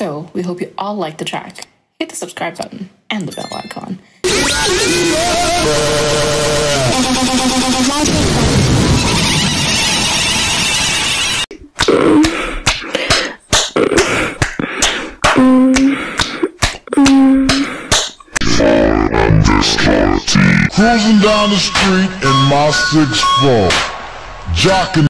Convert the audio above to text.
So we hope you all like the track. Hit the subscribe button and the bell icon. Cruising down the street in my 6'4", jocking.